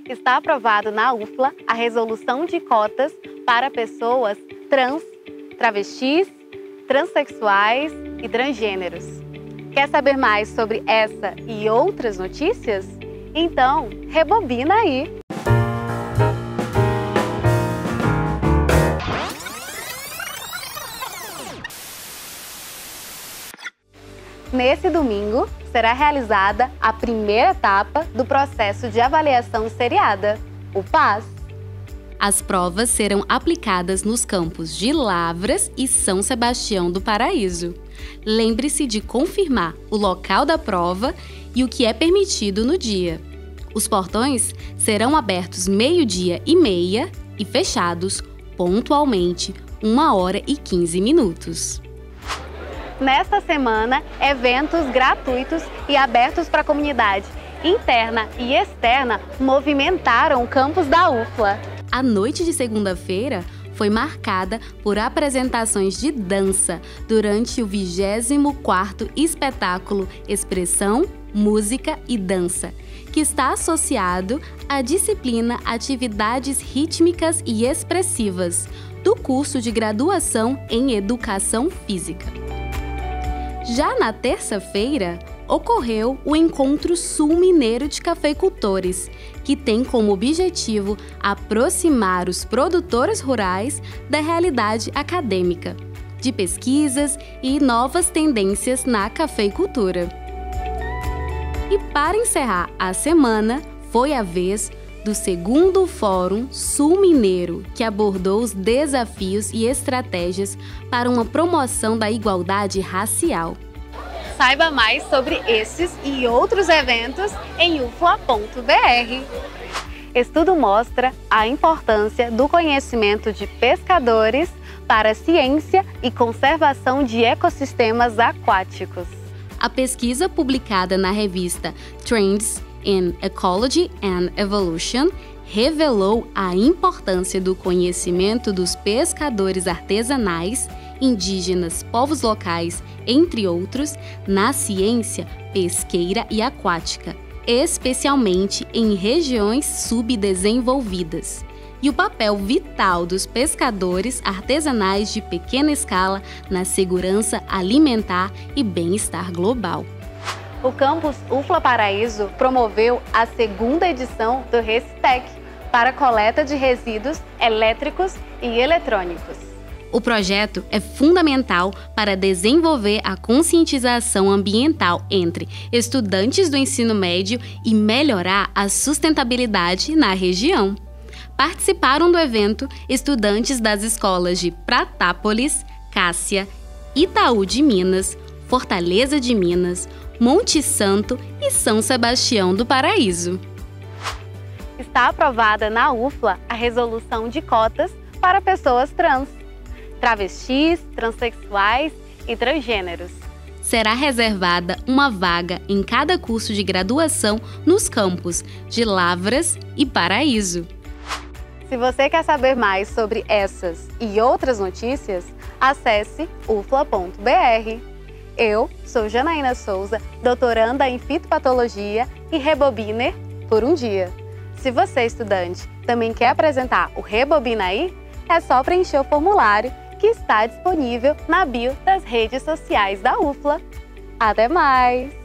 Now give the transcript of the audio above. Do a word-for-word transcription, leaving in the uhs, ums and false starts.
está aprovado na U F L A a resolução de cotas para pessoas trans, travestis, transexuais e transgêneros. Quer saber mais sobre essa e outras notícias? Então, rebobina aí! Nesse domingo, será realizada a primeira etapa do processo de avaliação seriada, o P A S. As provas serão aplicadas nos campos de Lavras e São Sebastião do Paraíso. Lembre-se de confirmar o local da prova e o que é permitido no dia. Os portões serão abertos meio-dia e meia e fechados pontualmente uma hora e quinze minutos. Nesta semana, eventos gratuitos e abertos para a comunidade interna e externa movimentaram o campus da U F L A. A noite de segunda-feira foi marcada por apresentações de dança durante o vigésimo quarto espetáculo Expressão, Música e Dança, que está associado à disciplina Atividades Rítmicas e Expressivas, do curso de graduação em Educação Física. Já na terça-feira, ocorreu o Encontro Sul Mineiro de Cafeicultores, que tem como objetivo aproximar os produtores rurais da realidade acadêmica, de pesquisas e novas tendências na cafeicultura. E para encerrar a semana, foi a vez do segundo Fórum Sul Mineiro, que abordou os desafios e estratégias para uma promoção da igualdade racial. Saiba mais sobre esses e outros eventos em u f l a ponto b r. Estudo mostra a importância do conhecimento de pescadores para a ciência e conservação de ecossistemas aquáticos. A pesquisa publicada na revista Trends in Ecology and Evolution revelou a importância do conhecimento dos pescadores artesanais, indígenas, povos locais, entre outros, na ciência pesqueira e aquática, especialmente em regiões subdesenvolvidas, e o papel vital dos pescadores artesanais de pequena escala na segurança alimentar e bem-estar global. O campus U F L A Paraíso promoveu a segunda edição do Recitec para coleta de resíduos elétricos e eletrônicos. O projeto é fundamental para desenvolver a conscientização ambiental entre estudantes do ensino médio e melhorar a sustentabilidade na região. Participaram do evento estudantes das escolas de Pratápolis, Cássia, Itaú de Minas, Fortaleza de Minas, Monte Santo e São Sebastião do Paraíso. Está aprovada na U F L A a resolução de cotas para pessoas trans, travestis, transexuais e transgêneros. Será reservada uma vaga em cada curso de graduação nos campos de Lavras e Paraíso. Se você quer saber mais sobre essas e outras notícias, acesse u f l a ponto b r. Eu sou Janaína Souza, doutoranda em fitopatologia e rebobiner por um dia. Se você, estudante, também quer apresentar o Rebobina aí, é só preencher o formulário que está disponível na bio das redes sociais da U F L A. Até mais!